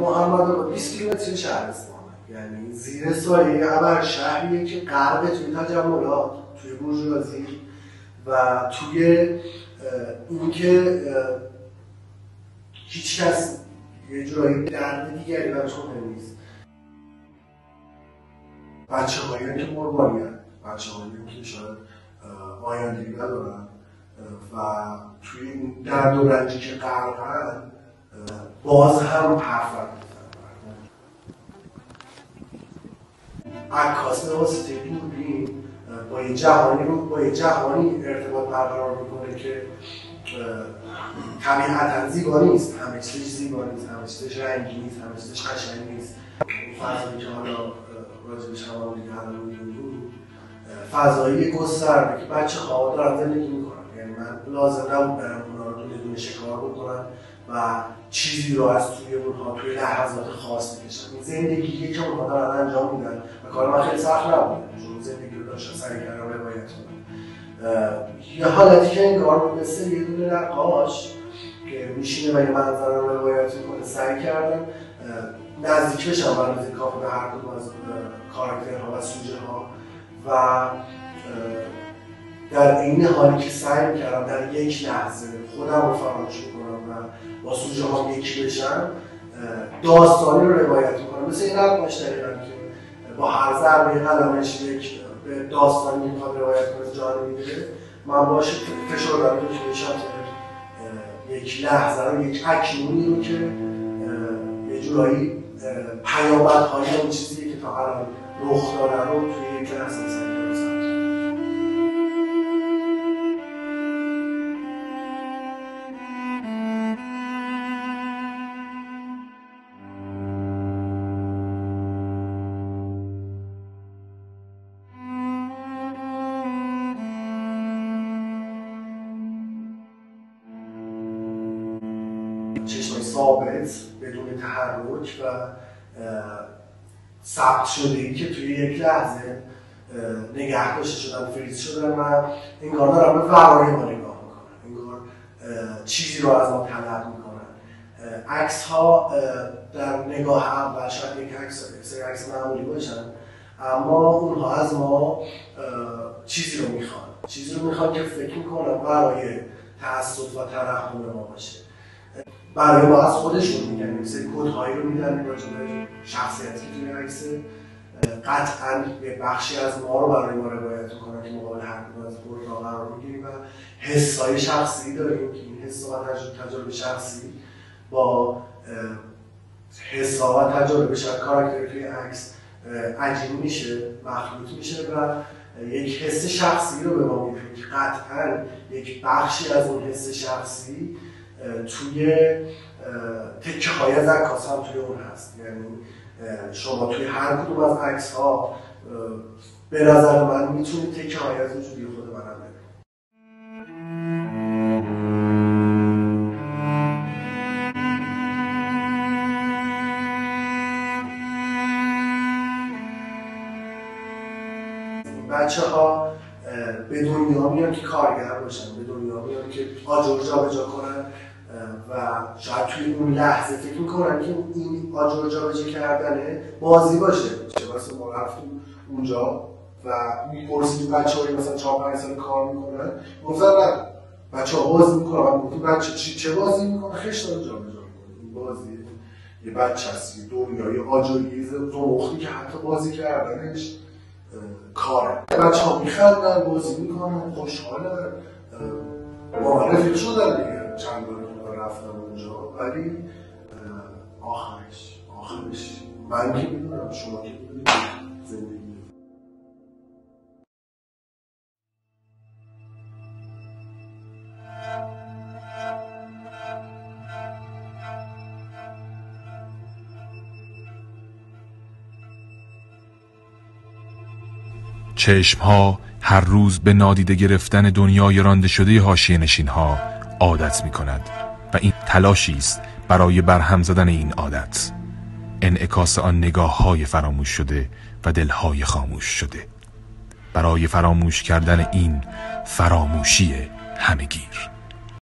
محمد 20 کیلومتری شهرستانه، یعنی زیر سایه ابر شهریه که غرق توی تجملات، توی بورژوازی و توی اینکه هیچ کس یه جورایی درد دیگری براش مهم نیست. بچه‌هایی که مرمانی‌اند، بچه‌هایی که شاید آیندگی ندارن و توی این درد و رنجی که غرقن باز هم حرف میزنن. عکاس به واسطه دوربین با یه جهانی ارتباط برقرار میکنه که طبیعتاً زیبا نیست، همه چیزش زیبا نیست، همه چیزش رنگی نیست، همه چیزش قشنگ نیست. این فضایی که حالا راجبش هم دیگه الان می‌دونیم فضایی گسترده که بچه‌ها دارن زندگی میکنن. یعنی من لازم نبود برم اونا رو دونه شکار بکنم و چیزی رو از توی اونها توی لحظات خاص بکشم. این زندگیه که اونها دارن انجام میدن و کار من خیلی سخت نبوده، چون زندگی رو داشتن سعی کردم روایت کنم. یه حالتی که انگار مثل یه دونه نقاش که میشینه و یه منظره رو روایت میکنه سعی کردم نزدیک بشم و نزدیک کافی به هر کدوم از کاراکترها و سوژه ها و در این حالی که سعی میکردم در یک لحظه خودم رو فراموش کنم و با سوژه ها یکی بشم، داستانی رو روایت میکنم. مثل این نقاش دقیقاً که با هر ضربه قلمش یک به داستانی میخواد روایت کنه جان میده، من باشه فشار دارم که بشم یک لحظه رو، یک اکنونی رو که یه جورایی پیامدهای اون چیزی که تا الان رخ داده رو توی یک لحظه سعی کنم. چشمای ثابت بدون تحرک و ثبت شده‌ای که توی یک لحظه نگه داشته شدن، فریز شدن و انگار دارن به ورای ما نگاه میکنن، انگار چیزی رو از ما طلب میکنن. عکس ها در نگاه اول شاید یک سری عکس معمولی باشن، اما اونها از ما چیزی رو میخوان که فکر میکنن برای تعصب و ترحم ما باشه. برای ما از خودشون میگن، مثل کدهایی رو میدن راجع به شخصیتی که توی عکسه، قطعاً یه بخشی از ما رو برای ما روایت میکنن که مقابل هر کدوم از بردا قرار میگیریم و حسای شخصی داریم که این حسا و تجربه شخصی با حسا و تجربه کاراکتری توی عکس عجین میشه، مخلوط میشه و یک حس شخصی رو به ما میده که قطعاً یک بخشی از اون حس شخصی توی تکه های از عکاس هم توی اون هست. یعنی شما توی هر کدوم از عکس ها به نظر من میتونید تکه های از وجودی خود منم ببینید. بچه ها به دنیا میان که کارگر باشن، به دنیا میان که آجر جابجا کنن و شاید توی اون لحظه فکر میکنن که این آجر جابجا کردنه بازی باشه. چه واسه ما رفتیم اونجا و میپرسیدیم بچه‌ها مثلا 4-5 سال کار میکنن، گفتن نه بچه‌ها بازی میکنن. من گفتم بچه چه بازی میکنه؟ خشت داره جابجا میکنه. این بازیه، یه بچه هست، یه دنیای آجریز زمختی که حتی بازی کردنش کاره. بچه‌ها میخندن، بازی میکنن، خوشحالن، معرفی شدن دیگه. چند بار رفتم اونجا، ولی آخرش من که میدونم، شما که میدونید زندگی. چشمها هر روز به نادیده گرفتن دنیای رانده شده حاشیه نشین‌ها عادت می‌کند و این تلاشی است برای برهم زدن این عادت، انعکاس آن نگاه‌های فراموش شده و دل‌های خاموش شده، برای فراموش کردن این فراموشی همه‌گیر.